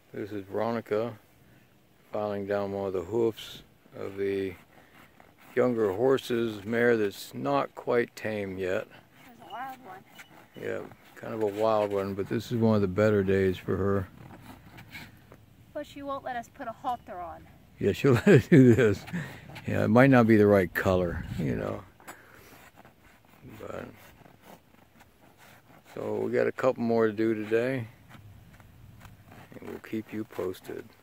This is Veronica filing down one of the hoofs of the younger horse's mare that's not quite tame yet. There's a wild one. Yeah, kind of a wild one, but this is one of the better days for her. But she won't let us put a halter on. Yeah, she'll let us do this. Yeah, it might not be the right color, you know. But so we got a couple more to do today, and we'll keep you posted.